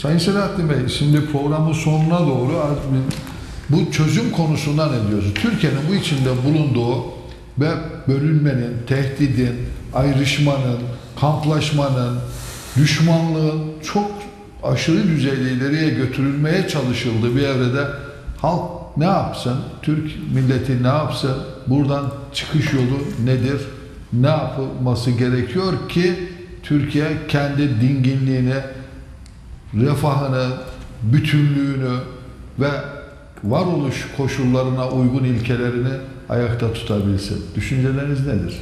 Sayın Selahattin Bey, şimdi programın sonuna doğru bu çözüm konusunda ne diyorsunuz? Türkiye'nin bu içinde bulunduğu ve bölünmenin, tehdidin, ayrışmanın, kamplaşmanın, düşmanlığın çok aşırı düzeyde ileriye götürülmeye çalışıldığı bir evrede halk ne yapsın? Türk milleti ne yapsın? Buradan çıkış yolu nedir? Ne yapılması gerekiyor ki Türkiye kendi dinginliğini, refahını, bütünlüğünü ve varoluş koşullarına uygun ilkelerini ayakta tutabilsin? Düşünceleriniz nedir?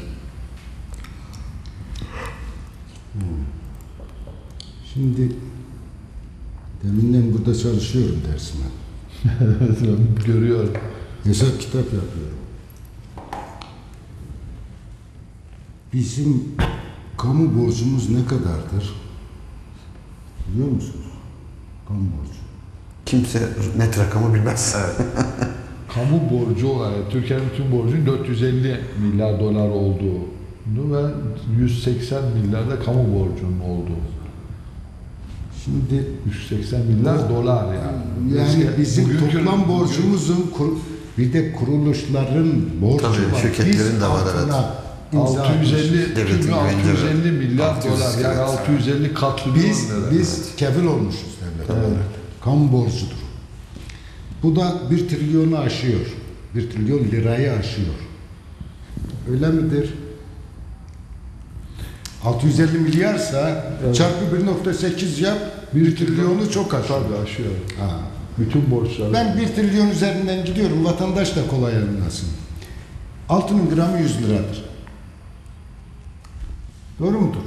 Şimdi deminden burada çalışıyorum dersime. Görüyorum. Hesap kitap yapıyorum. Bizim kamu borcumuz ne kadardır? Biliyor musunuz? Kamu borcu. Kimse net rakamı bilmez. Evet. Kamu borcu olarak Türkiye'nin bütün borcunun 450 milyar dolar olduğu ve 180 milyar da kamu borcunun olduğu. Şimdi 180 milyar dolar yani. Yani bizim toplam borcumuzun bir de kuruluşların borcu tabii, var. şirketlerin de var, evet. 650 milyar dolar yani 650 katrilyon lira. Biz kefil olmuşuz devlet olarak. Evet. Kamu borcudur. Bu da 1 trilyonu aşıyor. 1 trilyon lirayı aşıyor. Öyle midir? 650 milyarsa evet, çarpı 1.8 yap, 1 trilyonu çok aşıyor. Tabii aşıyor. Ha. Bütün borçlar. Ben 1 trilyon üzerinden gidiyorum, vatandaş da kolay anlasın. Altının gramı 100 liradır. Doğru mudur?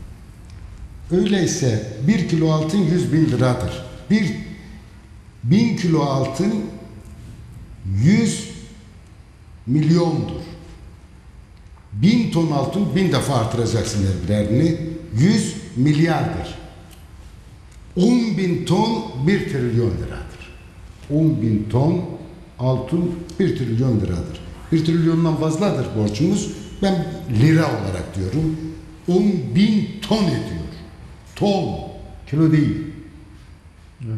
Öyleyse 1 kilo altın 100 bin liradır. 1000 kilo altın 100 milyondur. 1000 ton altın 1000 defa artıracaksın her birerini. 100 milyardır. 10.000 ton 1 trilyon liradır. 10.000 ton altın 1 trilyon liradır. 1 trilyondan fazladır borcumuz. Ben lira olarak diyorum. 10.000 ton ediyor. Ton. Kilo değil. Evet.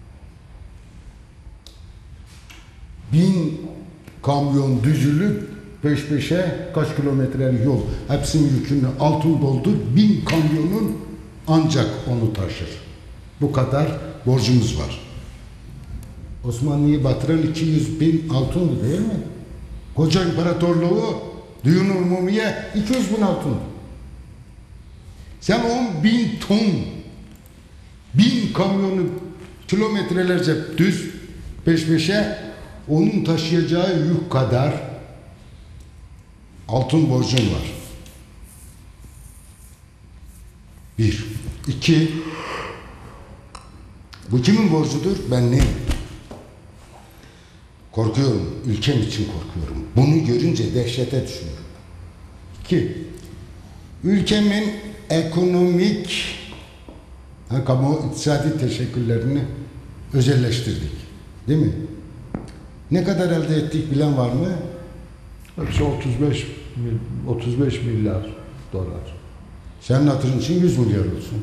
1000 kamyon düzülüp peş peşe kaç kilometre yol. Hepsinin yükünü altın doldur. 1000 kamyonun ancak onu taşır. Bu kadar borcumuz var. Osmanlı'yı batıran 200 bin altındı değil mi? Koca imparatorluğu Düğün-i Umumiye 200 bin altın. Sen 10.000 ton 1000 kamyonu kilometrelerce düz peş peşe onun taşıyacağı yük kadar altın borcun var. 1. 2. Bu kimin borcudur? Ben neyim? Korkuyorum. Ülkem için korkuyorum. Bunu görünce dehşete düşüyorum. 2. Ülkemin ekonomik kamu iktisadi teşekküllerini özelleştirdik. Değil mi? Ne kadar elde ettik bilen var mı? Hepsi 35 milyar dolar. Senin hatırın için 100 milyar olsun.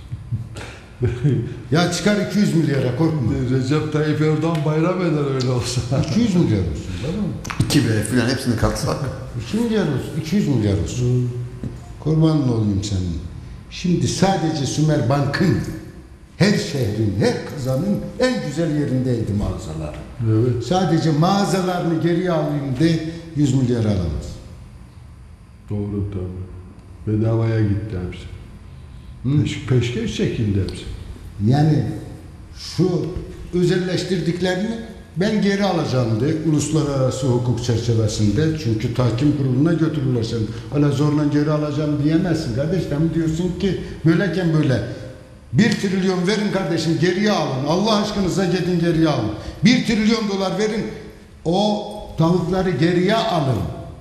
Ya çıkar 200 milyara, korkma. Recep Tayyip Erdoğan bayram eder öyle olsa. 200 milyar olsun, değil mi? 2B filan hepsini katsak. 2 milyar olsun, 200 milyar olsun. Kurbanın olayım senin. Şimdi sadece Sümer Bank'ın her şehrin, her kazanın en güzel yerindeydi mağazalar. Evet. Sadece mağazalarını geriye alayım de 100 milyar alamaz. Doğru tabii. Bedavaya gitti hepsi. Peşkeş çekildi hepsi. Yani şu özelleştirdiklerini ben geri alacağım de uluslararası hukuk çerçevesinde, çünkü tahkim kuruluna götürürler seni. Öyle zorla geri alacağım diyemezsin kardeşim. Diyorsun ki böyleken böyle 1 trilyon verin kardeşim, geriye alın. Allah aşkınıza gidin geriye alın. 1 trilyon dolar verin, o tavukları geriye alın.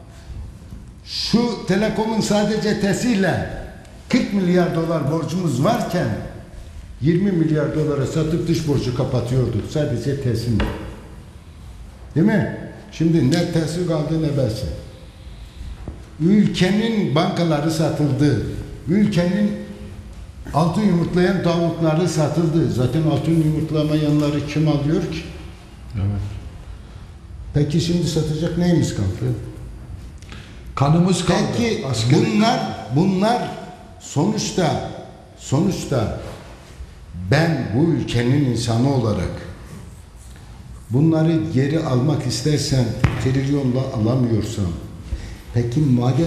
Şu Telekom'un sadece TES'iyle 40 milyar dolar borcumuz varken 20 milyar dolara satıp dış borcu kapatıyorduk. Sadece TES'in. Değil mi? Şimdi ne TES'i kaldı ne besi. Ülkenin bankaları satıldı. Ülkenin Altın yumurtlayan tavukları satıldı. Zaten altın yumurtlamayanları kim alıyor ki? Evet. Peki şimdi satacak neyimiz kaldı? Kanımız kaldı. Peki Askeri. bunlar sonuçta ben bu ülkenin insanı olarak bunları geri almak istersen trilyonla alamıyorsam, peki madem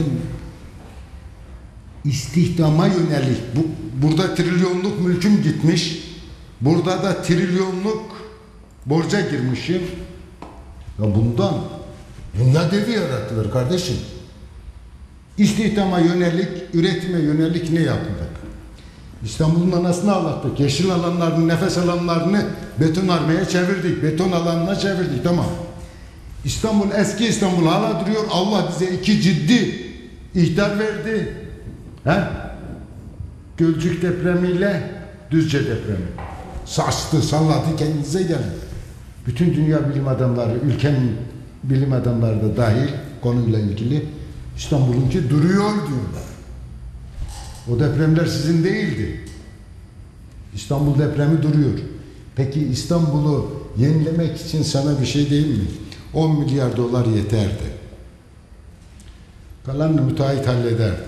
istihdama yönelik burada trilyonluk mülküm gitmiş, burada da trilyonluk borca girmişim, ya bundan dünya devi yaratılır kardeşim. İstihdama yönelik, üretime yönelik ne yaptık? İstanbul'un anasını ağlattık. Yeşil alanlarını, nefes alanlarını betonarmeye çevirdik. Beton alanına çevirdik. Tamam. İstanbul, eski İstanbul hala duruyor. Allah bize iki ciddi ihtar verdi. He? Gölcük depremiyle Düzce depremi. Saçtı, salladı, kendinize gelin. Bütün dünya bilim adamları, ülkenin bilim adamları da dahil konuyla ilgili İstanbul'unki duruyor diyorlar. O depremler sizin değildi. İstanbul depremi duruyor. Peki İstanbul'u yenilemek için sana bir şey değil mi? 10 milyar dolar yeterdi. Kalanını müteahhit hallederdi.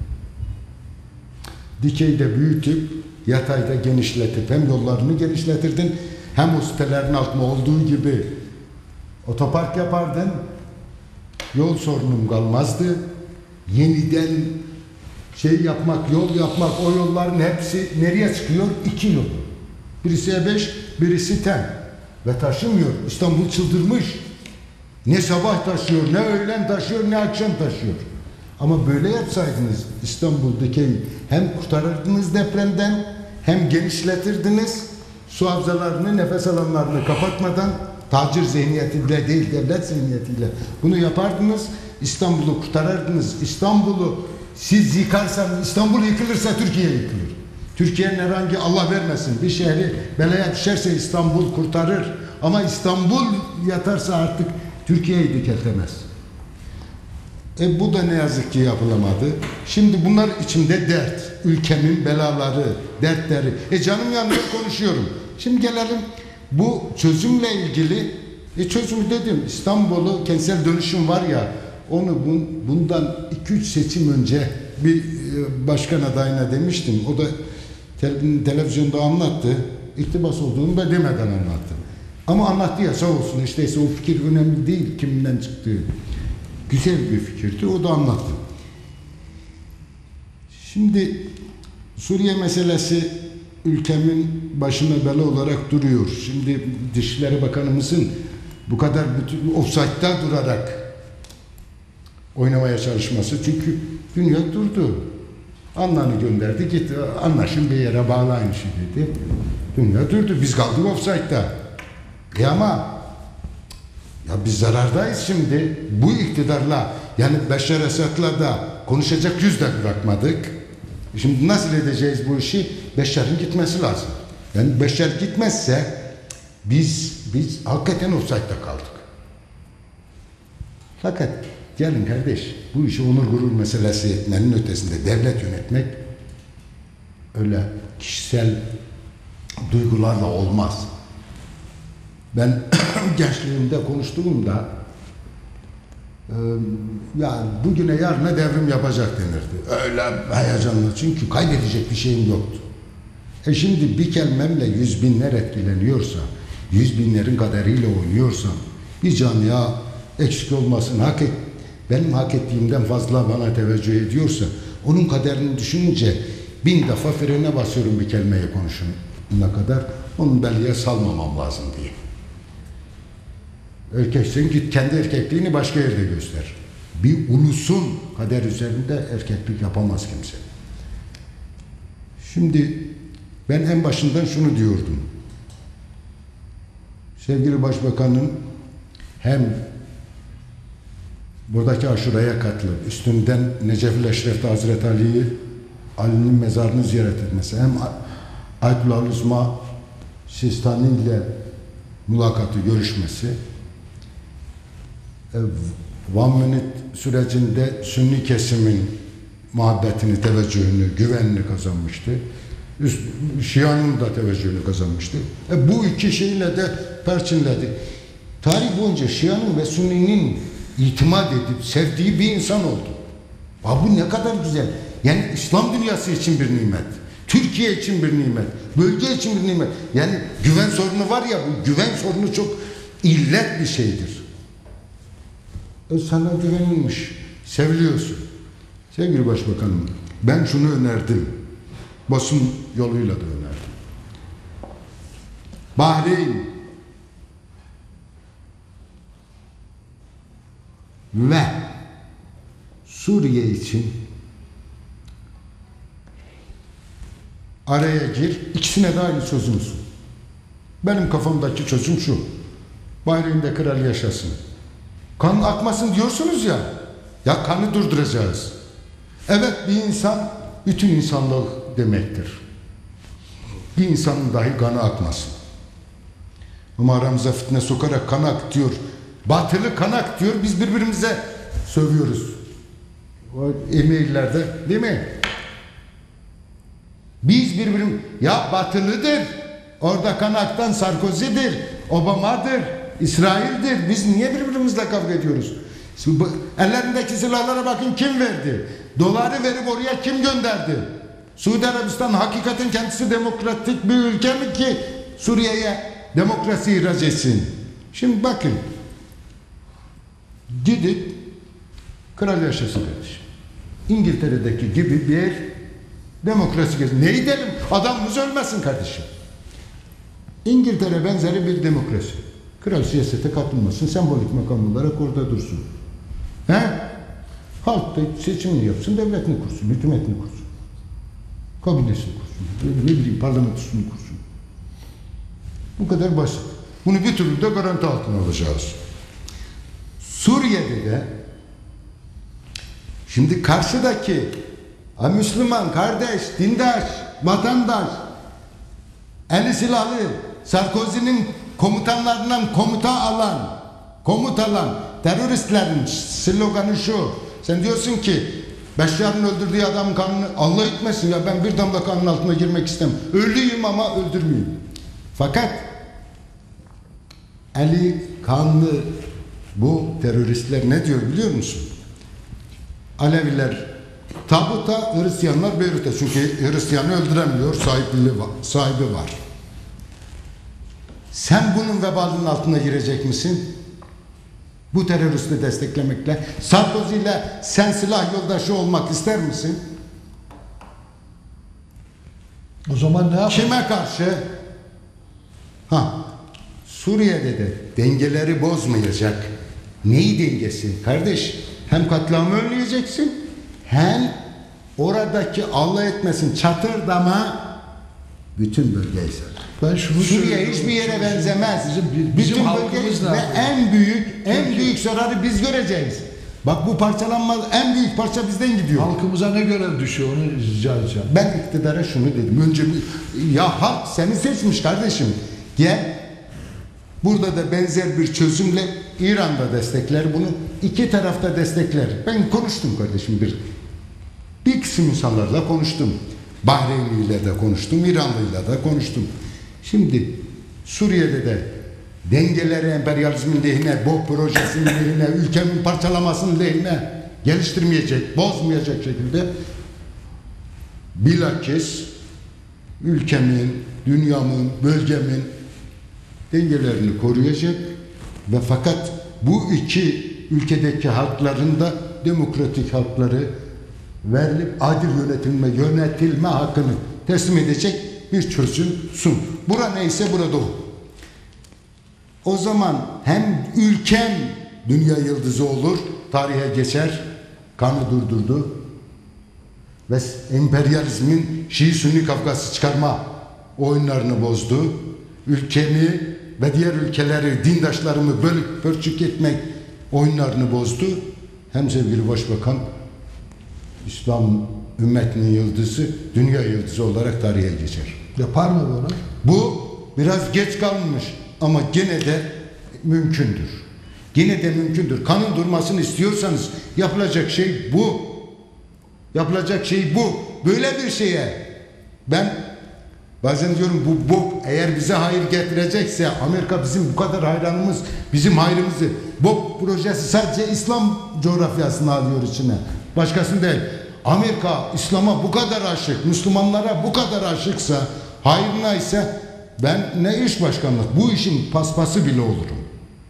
Dikeyde büyütüp, yatayda genişletip hem yollarını genişletirdin hem o sitelerin altında olduğu gibi otopark yapardın. Yol sorunum kalmazdı. Yeniden yol yapmak, o yolların hepsi nereye çıkıyor? İki yol. Birisi E5, birisi TEM. Ve taşımıyor. İstanbul çıldırmış. Ne sabah taşıyor, ne öğlen taşıyor, ne akşam taşıyor. Ama böyle yapsaydınız İstanbul'daki hem kurtarırdınız depremden, hem genişletirdiniz, su havzalarını, nefes alanlarını kapatmadan, tacir zihniyetiyle değil, devlet zihniyetiyle bunu yapardınız, İstanbul'u kurtarırdınız. İstanbul'u siz yıkarsanız, İstanbul yıkılırsa Türkiye yıkılır. Türkiye'nin herhangi, Allah vermesin, bir şehri belaya düşerse İstanbul kurtarır. Ama İstanbul yatarsa artık Türkiye'yi dikeltemez. Bu da ne yazık ki yapılamadı. Şimdi bunlar içimde dert. Ülkemin belaları, dertleri. Canım yanıyor konuşuyorum. Şimdi gelelim bu çözümle ilgili. Çözümü dedim. İstanbul'u kentsel dönüşüm var ya, onu bundan 2-3 seçim önce bir başkan adayına demiştim. O da televizyonda anlattı. İktibas olduğunu da demeden anlattı. Ama anlattı ya, sağ olsun. İşte o fikir önemli değil, kimden çıktığı. Güzel bir fikirdi, o da anlattı. Şimdi Suriye meselesi ülkemin başına bela olarak duruyor. Şimdi Dışişleri Bakanımızın bu kadar ofsaytta durarak oynamaya çalışması, çünkü dünya durdu. Anlanı gönderdi, gitti, anlaşın bir yere bağlayın işi dedi. Dünya durdu, biz kaldık ofsaytta. Ama ya biz zarardayız şimdi. Bu iktidarla, yani Beşar Esad'la da konuşacak yüz de bırakmadık. Şimdi nasıl edeceğiz bu işi? Beşar'ın gitmesi lazım. Yani Beşar gitmezse biz hakikaten offside'da kaldık. Fakat gelin kardeş, bu işi onur gurur meselesi etmenin ötesinde devlet yönetmek öyle kişisel duygularla olmaz. Ben gençliğimde konuştuğumda yani bugüne yarına devrim yapacak denirdi. Öyle heyecanlı, çünkü kaybedecek bir şeyim yoktu. Şimdi bir kelimemle 100 binler etkileniyorsa, 100 binlerin kaderiyle oynuyorsam, bir camia eksik olmasın, benim hak ettiğimden fazla bana teveccüh ediyorsa, onun kaderini düşününce 1000 defa frene basıyorum bir kelimeyi konuşana kadar, onun belliye salmamam lazım diye. Erkeksin, git kendi erkekliğini başka yerde göster. Bir ulusun kader üzerinde erkeklik yapamaz kimse. Şimdi ben en başından şunu diyordum. Sevgili Başbakan'ın hem buradaki aşuraya katılıp üstünden Necef-i Eşref'te Hazreti Ali'nin mezarını ziyaret etmesi, hem Ayetullah Uzma Sistani ile mülakatı, görüşmesi, One Minute sürecinde Sünni kesimin muhabbetini, teveccühünü, güvenini kazanmıştı. Şia'nın da teveccühünü kazanmıştı. Bu iki şeyle de perçinledi. Tarih boyunca Şia'nın ve Sünni'nin itimat edip sevdiği bir insan oldu. Bu ne kadar güzel. Yani İslam dünyası için bir nimet. Türkiye için bir nimet. Bölge için bir nimet. Yani güven sorunu var ya, bu güven sorunu çok illet bir şeydir. Sana güvenilmiş. Seviliyorsun. Sevgili Başbakanım, ben şunu önerdim. Basın yoluyla da önerdim. Bahreyn ve Suriye için araya gir, ikisine de aynı çözüm sun. Benim kafamdaki çözüm şu: Bahreyn'de kral yaşasın. Kan akmasın diyorsunuz ya, ya kanı durduracağız. Evet, bir insan bütün insanlık demektir. Bir insanın dahi kanı akmasın. Ama aramıza fitne sokarak kan ak diyor, batılı kan ak diyor, biz birbirimize sövüyoruz. O e-maillerde değil mi? Biz ya batılıdır, orada kan aktan Sarkozy'dir, Obama'dır, İsrail'dir. Biz niye birbirimizle kavga ediyoruz? Şimdi ellerindeki silahlara bakın, kim verdi? Doları verip oraya kim gönderdi? Suudi Arabistan hakikaten kendisi demokratik bir ülke mi ki Suriye'ye demokrasi ihraç etsin? Şimdi bakın, gidip kral yaşasın kardeşim. İngiltere'deki gibi bir demokrasi gelsin. Ne edelim? Adamımız ölmesin kardeşim. İngiltere benzeri bir demokrasi. Kral siyasete katılmasın, sembolik makam olarak orada dursun. He? Halk da seçimini yapsın, devletini kursun, hükümetini kursun. Kabinesini kursun, ne bileyim parlamentosunu kursun. Bu kadar basit. Bunu bir türlü de garanti altına alacağız. Suriye'de de şimdi karşıdaki Müslüman, kardeş, dindaş, vatandaş, eli silahlı, Sarkozy'nin komutanlarından komut alan teröristlerin sloganı şu: sen diyorsun ki Beşşar'ın öldürdüğü adamın kanını Allah etmesin, ya ben bir damla kanın altına girmek istemem. Ölüyüm ama öldürmeyeyim. Fakat eli kanlı bu teröristler ne diyor biliyor musun? Aleviler tabuta, Hristiyanlar Beyrut'a. Çünkü Hristiyanı öldüremiyor, sahibi var. Sen bunun vebalının altına girecek misin? Bu teröristi desteklemekle, Sarkozy ile sen silah yoldaşı olmak ister misin? O zaman ne yapalım? Kime karşı? Suriye'de de dengeleri bozmayacak. Neyi dengesi? Kardeş, hem katliamı önleyeceksin, hem oradaki Allah etmesin çatırdama bütün bölgeyi sarar. Ben şunu Suriye hiçbir yere benzemez. Bizim bütün halkımız bölge ve en büyük zararı biz göreceğiz. Bak, bu parçalanma, en büyük parça bizden gidiyor. Halkımıza ne görev düşüyor onu rica edeceğim. Ben iktidara şunu dedim. Önce ya halk seni seçmiş kardeşim. Gel. Burada da benzer bir çözümle İran'da destekler bunu. İki tarafta destekler. Ben konuştum kardeşim bir kısım insanlarla konuştum. Bahreynliyle de konuştum, İranlıyla da konuştum. Şimdi Suriye'de de dengeleri emperyalizmin lehine, BOP projesinin lehine, ülkemin parçalamasının lehine geliştirmeyecek, bozmayacak şekilde bilakis ülkemin, dünyamın, bölgemin dengelerini koruyacak ve fakat bu iki ülkedeki halkların da demokratik hakları verilip adil yönetilme hakkını teslim edecek bir çözüm sun. Bura neyse burada o. O zaman hem ülkem dünya yıldızı olur, tarihe geçer, kanı durdurdu ve emperyalizmin Şii-Sünni kavgası çıkarma oyunlarını bozdu. Ülkemi ve diğer ülkeleri, dindaşlarımı bölüp pörçük etmek oyunlarını bozdu. Hem sevgili Başbakan, İslam ümmetinin yıldızı, dünya yıldızı olarak tarihe geçer. Yapar mı bunu? Bu biraz geç kalmış ama gene de mümkündür. Gene de mümkündür. Kanın durmasını istiyorsanız yapılacak şey bu. Yapılacak şey bu. Böyle bir şeye ben Bazen diyorum bu bok eğer bize hayır getirecekse, Amerika bizim bu kadar hayranımız, bizim hayrımızı, bok projesi sadece İslam coğrafyasını alıyor içine. Başkasını değil. Amerika İslam'a bu kadar aşık, Müslümanlara bu kadar aşıksa, hayrına ise ben ne iş başkanlık, bu işin paspası bile olurum.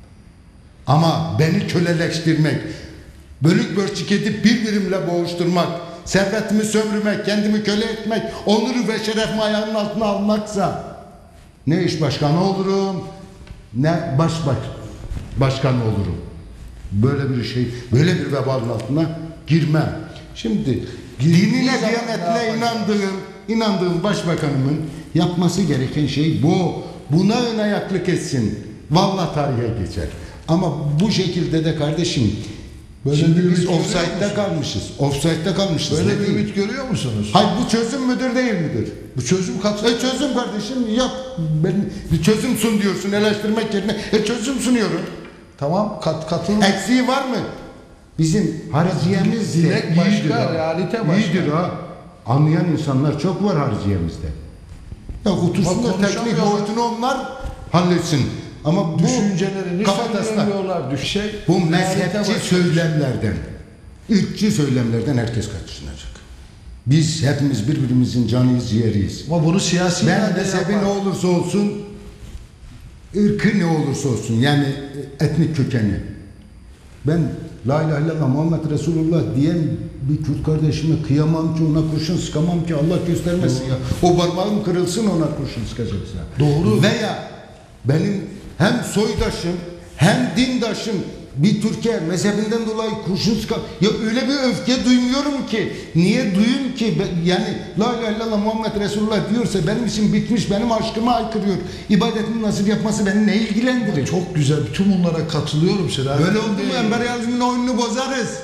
Ama beni köleleştirmek, bölük bölçük edip birbirimle boğuşturmak, servetimi sömürmek, kendimi köle etmek, onuru ve şerefimi ayağının altına almaksa ne iş başkanı olurum, ne başkan olurum. Böyle bir şey, böyle bir vebalın altına girmem. Şimdi dinine, diyanetine inandığım başbakanımın yapması gereken şey bu. Buna ön ayaklık etsin. Vallahi tarihe geçer. Ama bu şekilde de kardeşim, şimdi biz offside'da kalmışız. Offside'da kalmışız. Böyle bir ümit görüyor musunuz? Hayır, bu çözüm müdür değil midir? Bu çözüm katılıyor. Çözüm kardeşim, yap. Ben bir çözüm sun diyorsun eleştirmek yerine. Çözüm sunuyorum. Tamam, katılın. Eksiği var mı? Bizim hariciyemiz de Dilek başka, iyidir ha. realite başka. İyidir ha. Anlayan insanlar çok var hariciyemizde. Ya otursunlar teknik boyutunu onlar halletsin. Ama bu Düşüncelerini kafatasına söylemiyorlar. bu mezhepçi söylemlerden, ırkçı söylemlerden herkes kaçınacak. Biz hepimiz birbirimizin canıyız, ciğeriyiz. Ama bunu siyasi Ben mezhebi ne olursa olsun, ırkı ne olursa olsun, yani etnik kökeni. Ben la ilahe illallah Muhammed Resulullah diyen bir Kürt kardeşime kıyamam ki, ona kurşun sıkamam ki, Allah göstermesin ya. O parmağım kırılsın ona kurşun sıkacaksa. Doğru. Veya benim hem soydaşım hem dindaşım bir Türkiye mezhebinden dolayı kurşun sıkan, ya öyle bir öfke duymuyorum ki, niye duyayım ki? Yani la ilahe illallah Muhammed Resulullah diyorsa benim için bitmiş, benim aşkıma aykırıyor. İbadetini nasıl yapması beni ne ilgilendirir? Çok güzel. Bütün bunlara katılıyorum Selahattin. Böyle oldu mu emperyalizmin oyununu bozarız.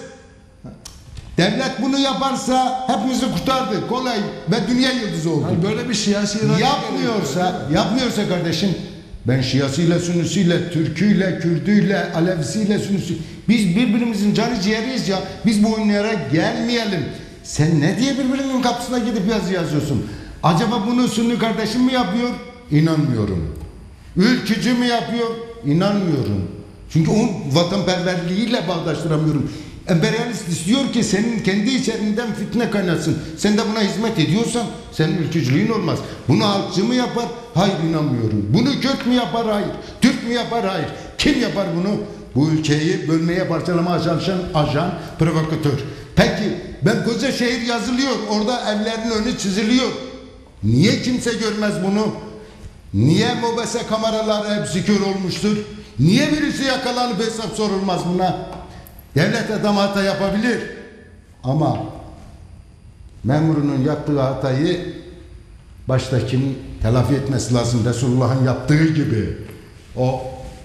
Devlet bunu yaparsa hepimizi kurtardı. Kolay ve dünya yıldızı oldu. Yani böyle bir siyasi irade Yapmıyorsa kardeşim, ben Şiasıyla, Sünnisiyle, Türküyle, Kürdüyle, Alevisiyle, Sünnisi, biz birbirimizin canı ciğeriyiz ya. Biz bu oyunlara gelmeyelim. Sen ne diye birbirinin kapısına gidip yazı yazıyorsun? Acaba bunu Sünni kardeşim mi yapıyor? İnanmıyorum. Ülkücü mü yapıyor? İnanmıyorum. Çünkü onun vatanperverliğiyle bağdaştıramıyorum. Emperyalist istiyor ki senin kendi içerinden fitne kaynasın. Sen de buna hizmet ediyorsan senin ülkücülüğün olmaz. Bunu halkçı mı yapar? Hayır, inanmıyorum. Bunu Kürt mü yapar? Hayır. Türk mü yapar? Hayır. Kim yapar bunu? Bu ülkeyi bölmeye, parçalamaya çalışan ajan, provokatör. Peki ben koca şehir yazılıyor. Orada evlerin önü çiziliyor. Niye kimse görmez bunu? Niye mobese kameralar hepsi kör olmuştur? Niye birisi yakalanıp hesap sorulmaz buna? Devlet adam hata yapabilir. Ama memurunun yaptığı hatayı baştakinin telafi etmesi lazım. Resulullah'ın yaptığı gibi. O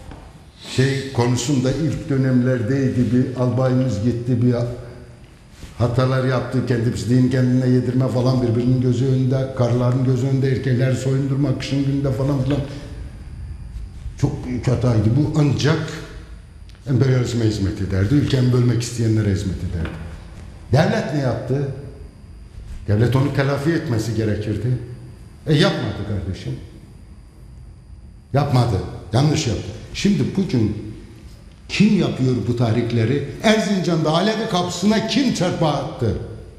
şey konusunda ilk dönemlerdeydi, bir albayımız gitti, bir hatalar yaptı, kendi pisliğini kendine yedirme falan, birbirinin gözü önünde, karıların gözü önünde, erkekleri soyundurma kışın gününde falan filan. Çok büyük hataydı bu, ancak emperyalizme hizmet ederdi, ülkemi bölmek isteyenlere hizmet ederdi. Devlet ne yaptı? Devlet onu telafi etmesi gerekirdi. Yapmadı kardeşim. Yapmadı, yanlış yaptı. Şimdi bugün kim yapıyor bu tarihleri? Erzincan'da Alevi kapısına kim çarpı attı?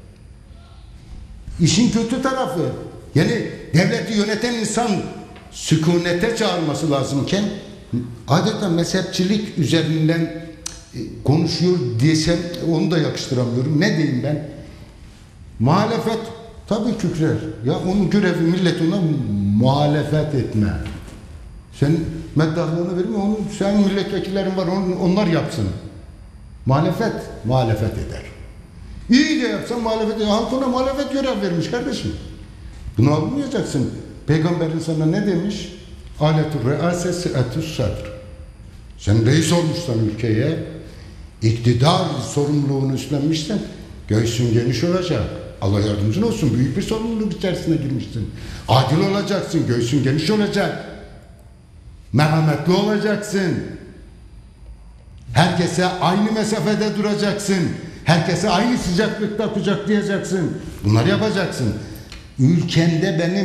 İşin kötü tarafı, yani devleti yöneten insan sükunete çağırması lazımken adeta mezhepçilik üzerinden konuşuyor desem onu da yakıştıramıyorum. Ne diyeyim ben? Muhalefet tabii kükrer. Ya onun görevi millet ona muhalefet etme. Sen meddahlığını verme, onun sen milletvekillerin var, onlar yapsın. Muhalefet eder. İyi de yapsan muhalefet eder. Halk ona muhalefet görev vermiş kardeşim. Bunu almayacaksın. Peygamberin sana ne demiş? Aletur reasesi etüs sadr. Sen reis olmuşsan ülkeye, iktidar sorumluluğunu üstlenmişsen göğsün geniş olacak. Allah yardımcın olsun. Büyük bir sorumluluk içerisine girmişsin. Adil olacaksın. Göğsün geniş olacak. Merhametli olacaksın. Herkese aynı mesafede duracaksın. Herkese aynı sıcaklıkta kucaklayacaksın. Bunları yapacaksın. Ülkende benim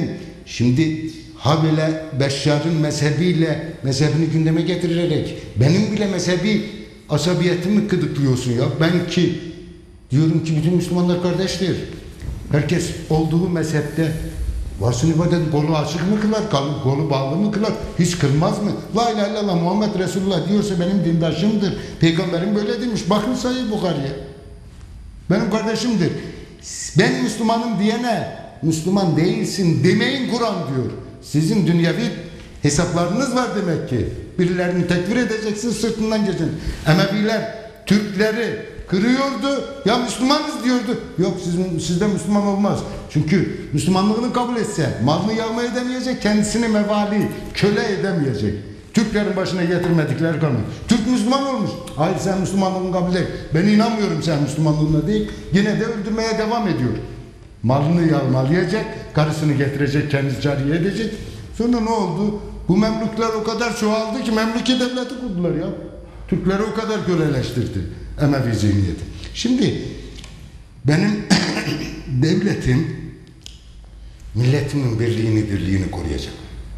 Şimdi ha böyle Beşşar'ın mezhebini gündeme getirerek benim bile mezhebi asabiyetimi gıdıklıyorsun ya. Ben ki diyorum ki bütün Müslümanlar kardeştir. Herkes olduğu mezhepte varsın ibadet kolu açık mı kılar, kolu bağlı mı kılar, hiç kılmaz mı? La ilahe illallah Muhammed Resulullah diyorsa benim dindaşımdır. Peygamberim böyle demiş. Bakın Sahih Bukhari'ye. Benim kardeşimdir. Ben Müslümanım diyene Müslüman değilsin demeyin Kur'an diyor. Sizin dünyevi hesaplarınız var demek ki. Birilerini tekfir edeceksin, sırtından geçin. Emeviler Türkleri kırıyordu, ya Müslümanız diyordu. Yok sizde Müslüman olmaz. Çünkü Müslümanlığını kabul etse malını yağma edemeyecek, kendisini mevali, köle edemeyecek. Türklerin başına getirmedikleri kalmadı. Türk Müslüman olmuş. Hayır sen Müslümanlığını kabul et. Ben inanmıyorum sen Müslümanlığına değil. Yine de öldürmeye devam ediyor. Malını yağmalayacak, karısını getirecek, kendisi cariye edecek. Sonra ne oldu? Bu Memlükler o kadar çoğaldı ki Memlüki devleti kurdular ya. Türkleri o kadar köleleştirdi Emevi zihniyeti. Şimdi benim devletim milletimin birliğini koruyacak.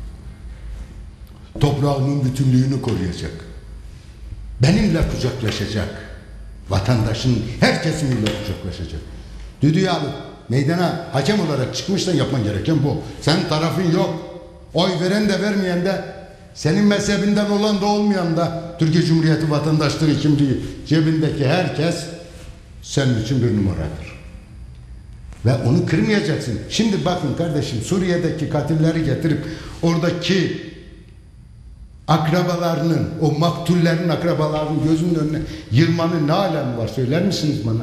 Toprağımın bütünlüğünü koruyacak. Benimle kucaklaşacak. Vatandaşın her kesimiyle kucaklaşacak. Düdüğü alıp meydana hakem olarak çıkmışsan yapman gereken bu. Senin tarafın yok. Oy veren de vermeyen de senin mezhebinden olan da olmayan da Türkiye Cumhuriyeti vatandaşları kimliği cebindeki herkes senin için bir numaradır. Ve onu kırmayacaksın. Şimdi bakın kardeşim Suriye'deki katilleri getirip oradaki akrabalarının, o maktullerin akrabalarının gözünün önüne yırmanın ne alemi var söyler misiniz bana?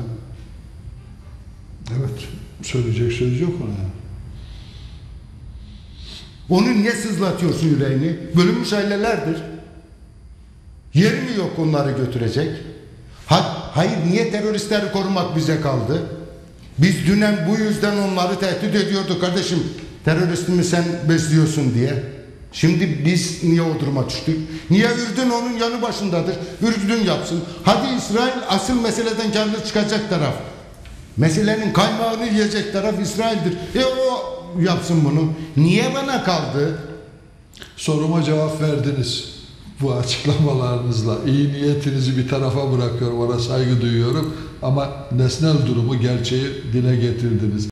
Evet. Söyleyecek söz yok ona. Onu niye sızlatıyorsun yüreğini? Bölünmüş ailelerdir. Yeri mi yok onları götürecek? Hayır niye teröristleri korumak bize kaldı? Biz dünen bu yüzden onları tehdit ediyorduk kardeşim. Teröristimi sen besliyorsun diye. Şimdi biz niye o duruma düştük? Niye Ürdün onun yanı başındadır? Ürdün yapsın. Hadi İsrail asıl meseleden karlı çıkacak taraf. Meselenin kaymağını yiyecek taraf İsrail'dir. O yapsın bunu. Niye bana kaldı? Soruma cevap verdiniz. Bu açıklamalarınızla iyi niyetinizi bir tarafa bırakıyorum. Ona saygı duyuyorum. Ama nesnel durumu, gerçeği dile getirdiniz.